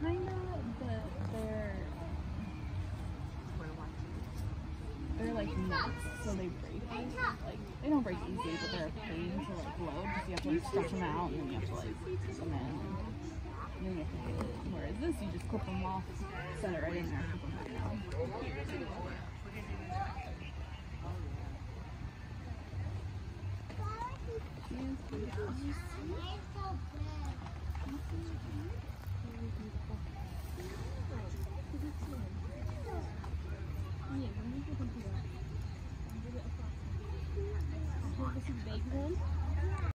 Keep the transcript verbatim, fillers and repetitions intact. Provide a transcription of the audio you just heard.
Kinda, but they're they're like nuts, so they break. Like they don't break easily, but they're a pain to like load because you have to like stretch them out and then you have to like put them in. And then you have to do it. Whereas this, you just clip them off, set it right in there, clip them back down. She is beautiful.